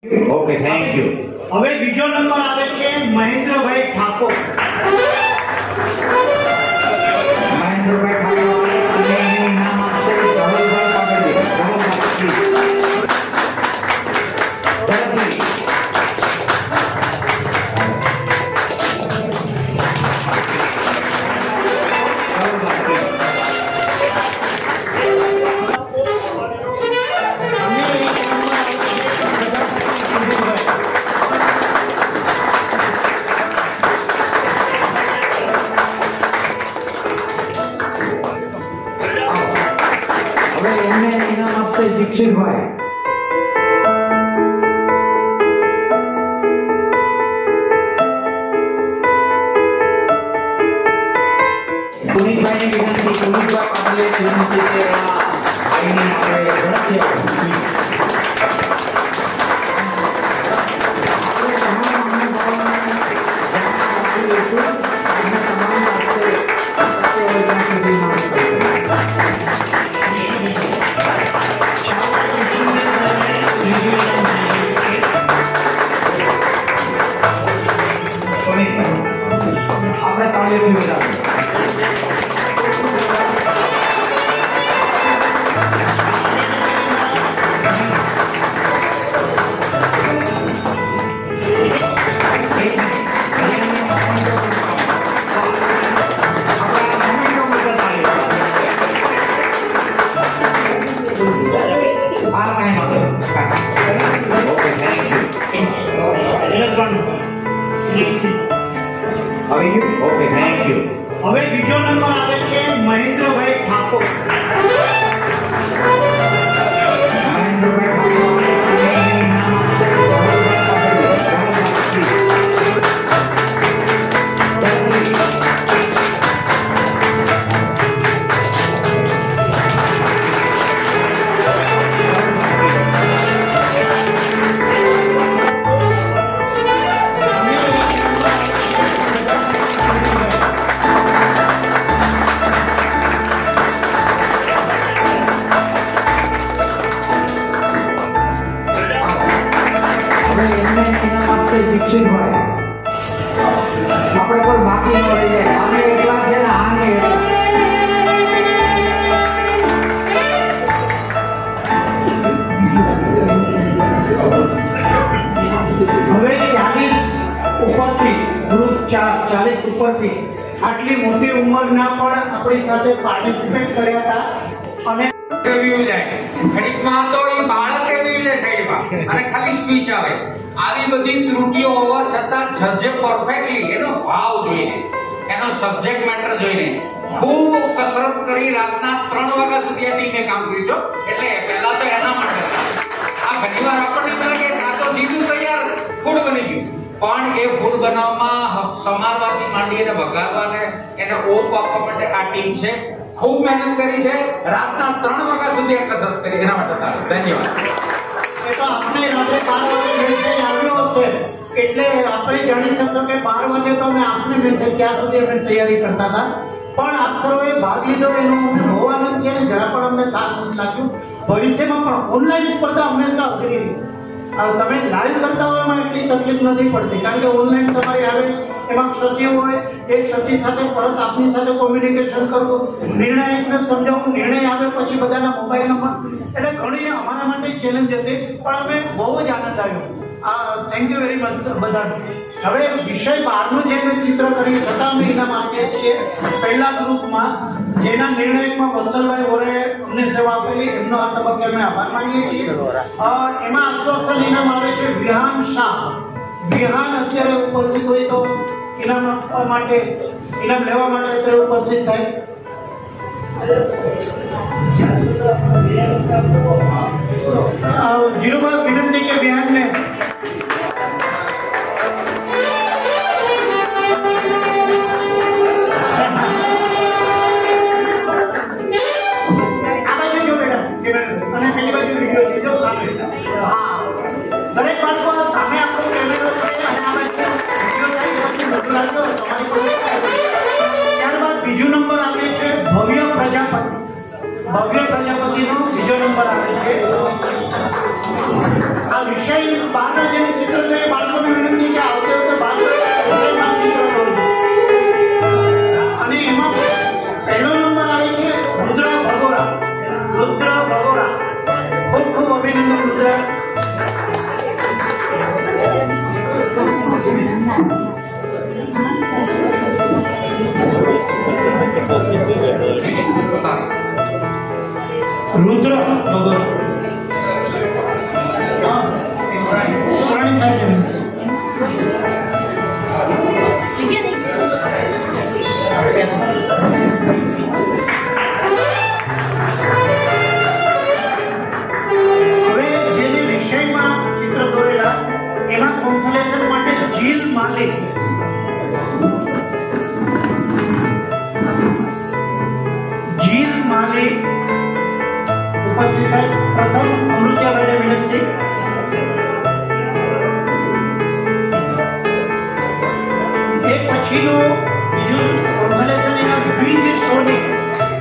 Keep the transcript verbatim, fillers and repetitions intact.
Okay, thank you. હવે બીજો number આવે છે મહેન્દ્રભાઈ ઠાકોર. મહેન્દ્રભાઈ ઠાકોર અને એનું નામ આપશે ધવલભાઈ પાટડી. ધવલભાઈ દીક્ષિતભાઈ. પુનિતભાઈ ની વિનંતી, પુનિતભાઈ પાટલે વિનંતી છે આ આઈને આપણે ઝડપથી આપણે તાળીઓથી વધાવીએ. Okay, thank you. હવે બીજો નંબર આવે છે મહેન્દ્રભાઈ ઠાકોર. મહેન્દ્રભાઈ ઠાકોર અને એનું નામ આપશે દીક્ષિતભાઈ. આપણે કોઈ બાકી ન રહી જાય. આને એટલા છે ને આને હવે ચાલીસ ઉપરથી ગ્રુપ ચાલીસ ઉપરથી આટલી મોટી ઉંમરના પણ આપણી સાથે પાર્ટિસિપેટ કર્યા હતા. અને ઘડીકમાં તો એ બાળક એવી લે સાઈડમાં અને ખાલી સ્પીચ આવે. આવી બધી ત્રુટિઓ હોવા છતાં જજે પરફેક્ટલી એનો ભાવ જોઈને, એનો સબ્જેક્ટ મેટર જોઈને ખૂબ કસરત કરી રાતના ત્રણ વાગ્યા સુધી આ ટીમે કામ કર્યું છે. એટલે પહેલા તો એના માટે આ ઘણીવાર આપણને એમ લાગે કે આ તો સીધું તૈયાર ફૂડ બની ગયું, પણ એ ફૂડ બનાવવામાં સમારવાથી માંડી અને વઘારવાને એને ઓપ આપવા માટે આ ટીમ છે. ખૂબ મહેનત કરી છે. રાતના ત્રણ વાગ્યા સુધી કસરત કરી. એના માટે સારું, ધન્યવાદ. એ તો આપણે રાત્રે બાર વાગે મેસેજ આવ્યો હશે એટલે આપણે જાણી શકશો કે બાર વાગે તો અમે આપને મેસેજ ત્યાં સુધી અમે તૈયારી કરતા હતા. પણ આપ સર્વે ભાગ લીધો એનો અમને બહુ આનંદ છે. જરા પણ અમને થાક નથી લાગ્યું. ભવિષ્યમાં પણ ઓનલાઈન સ્પર્ધા હંમેશા અઘરી. તમે લાઈવ કરતા હોય એમાં એટલી તકલીફ નથી પડતી, કારણ કે ઓનલાઈન તમારી આવે એમાં ક્ષતિ હોય. એક ક્ષતિ સાથે પરત આપની સાથે કોમ્યુનિકેશન કરવું, નિર્ણય એકને સમજાવવું, નિર્ણય આવે પછી બધાના મોબાઈલ નંબર, એટલે ઘણી અમારા માટે ચેલેન્જ હતી. પણ અમે બહુ જ આનંદ આવ્યો. આ થેન્ક યુ વેરી મચ બધાને. હવે વિષય બારનું જે મેં ચિત્ર કર્યું છતાં અમે ઇનામ આપીએ છીએ પહેલા ગ્રુપમાં, જેના નિર્ણયમાં વત્સલભાઈ ઓરે અમને સેવા આપેલી, એમનો આ તબક્કે અમે આભાર માનીએ છીએ. એમાં આશ્વાસન ઇનામ આવે છે વિહાન શાહ. વિહાન અત્યારે ઉપસ્થિત હોય તો ઇનામ આપવા માટે, ઇનામ લેવા માટે અત્યારે ઉપસ્થિત થાય. જીરુભાઈ વિનંતી કે વિહાનને અને પેલી બાજુ વિડીયો છે જો સામે. હા, દરેક બાળકો સામે આપણો કેમેરો છે અને આ બાજુ વિડીયો થાય બધું લાગ્યો તમારી પાસે. ત્યારબાદ બીજો નંબર આવે છે ભવ્ય પ્રજાપતિ. ભવ્ય પ્રજાપતિનો બીજો નંબર આવે છે. આ વિષય બાર रुद्र भगत हाँ, पुरानी साइड जमीन હવે જેને વિષયમાં ચિત્ર દોરેલા એના કોન્સોલેશન માટે જીલ માલિક જીલ માલિક ઉપસ્થિત છે. પ્રથમ અમૃત્યાભાઈને વિનંતી. એ પછીનું બીજું કોન્સોલેશન એના બીજ સોની